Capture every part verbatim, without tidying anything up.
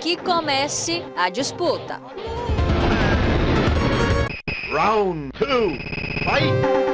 que comece a disputa. Round two, fight!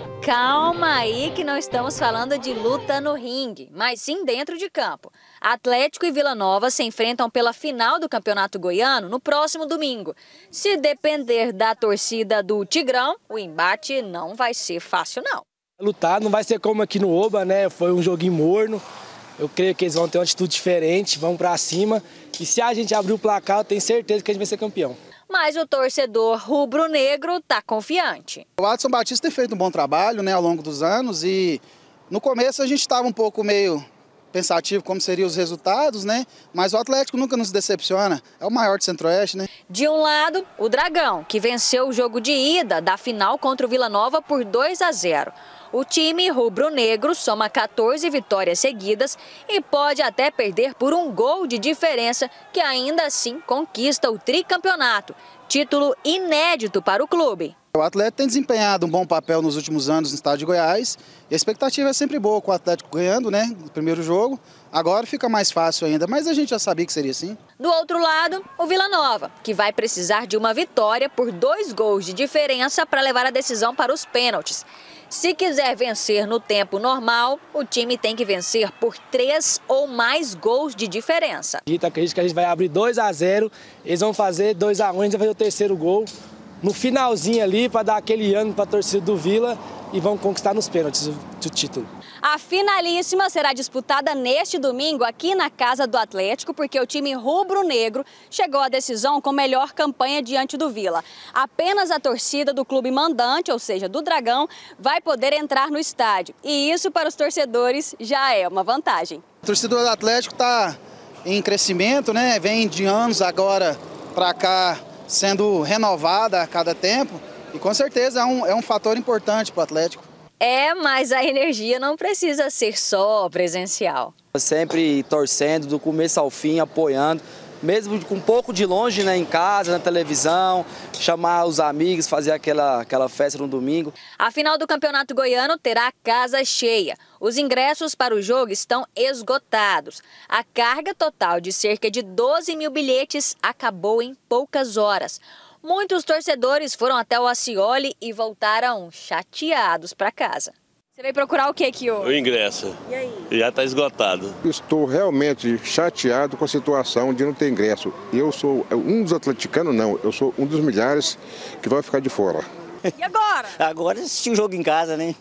Calma aí que não estamos falando de luta no ringue, mas sim dentro de campo. Atlético e Vila Nova se enfrentam pela final do Campeonato Goiano no próximo domingo. Se depender da torcida do Tigrão, o embate não vai ser fácil não. Lutar não vai ser como aqui no Oba, né? Foi um joguinho morno. Eu creio que eles vão ter uma atitude diferente, vão pra cima. E se a gente abrir o placar, eu tenho certeza que a gente vai ser campeão. Mas o torcedor rubro-negro está confiante. O Adson Batista tem feito um bom trabalho, né, ao longo dos anos e no começo a gente estava um pouco meio pensativo como seriam os resultados, né? Mas o Atlético nunca nos decepciona, é o maior do Centro-Oeste, né? De um lado, o Dragão, que venceu o jogo de ida da final contra o Vila Nova por dois a zero. O time rubro-negro soma quatorze vitórias seguidas e pode até perder por um gol de diferença, que ainda assim conquista o tricampeonato, título inédito para o clube. O Atlético tem desempenhado um bom papel nos últimos anos no estado de Goiás e a expectativa é sempre boa com o Atlético ganhando, né, no primeiro jogo. Agora fica mais fácil ainda, mas a gente já sabia que seria assim. Do outro lado, o Vila Nova, que vai precisar de uma vitória por dois gols de diferença para levar a decisão para os pênaltis. Se quiser vencer no tempo normal, o time tem que vencer por três ou mais gols de diferença. A gente acredita que a gente vai abrir dois a zero, eles vão fazer dois a um, a gente vai fazer o terceiro gol no finalzinho ali para dar aquele ânimo para a torcida do Vila e vão conquistar nos pênaltis o, o título. A finalíssima será disputada neste domingo aqui na casa do Atlético, porque o time rubro-negro chegou à decisão com melhor campanha diante do Vila. Apenas a torcida do clube mandante, ou seja, do Dragão, vai poder entrar no estádio. E isso para os torcedores já é uma vantagem. A torcida do Atlético está em crescimento, né? Vem de anos agora para cá sendo renovada a cada tempo e com certeza é um, é um fator importante para o Atlético. É, mas a energia não precisa ser só presencial. Sempre torcendo do começo ao fim, apoiando, mesmo com um pouco de longe, né, em casa, na televisão, chamar os amigos, fazer aquela, aquela festa no domingo. A final do Campeonato Goiano terá casa cheia. Os ingressos para o jogo estão esgotados. A carga total de cerca de doze mil bilhetes acabou em poucas horas. Muitos torcedores foram até o Acioli e voltaram chateados para casa. Você veio procurar o que aqui hoje? O ingresso. E aí? Já está esgotado. Estou realmente chateado com a situação de não ter ingresso. Eu sou um dos atleticanos, não. Eu sou um dos milhares que vai ficar de fora. E agora? Agora assistir o jogo em casa, né?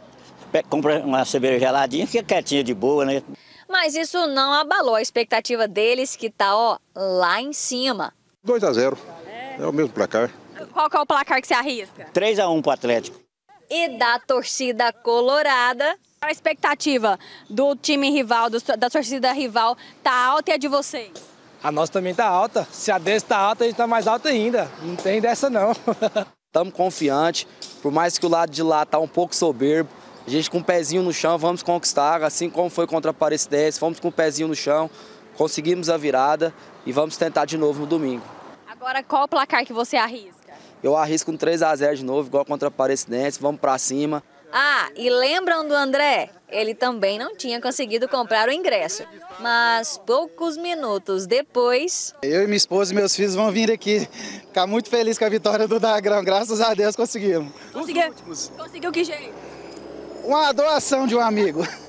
Compra uma cerveja geladinha, fica quietinha de boa, né? Mas isso não abalou a expectativa deles, que tá, ó, lá em cima. dois a zero. É o mesmo placar. Qual que é o placar que você arrisca? três a um para o Atlético. E da torcida colorada, A expectativa do time rival, do, da torcida rival, tá alta e a de vocês? A nossa também tá alta. Se a deles tá alta, a gente tá mais alta ainda. Não tem dessa não. Estamos confiantes, por mais que o lado de lá tá um pouco soberbo, a gente com o pezinho no chão vamos conquistar, assim como foi contra a Aparecidense, fomos com o pezinho no chão, conseguimos a virada e vamos tentar de novo no domingo. Agora, qual o placar que você arrisca? Eu arrisco um três a zero de novo, igual contra a Aparecidense, vamos pra cima. Ah, e lembram do André? Ele também não tinha conseguido comprar o ingresso, mas poucos minutos depois... Eu e minha esposa e meus filhos vão vir aqui ficar muito felizes com a vitória do Dragão, graças a Deus conseguimos. Conseguiu? Conseguiu que jeito? Uma doação de um amigo.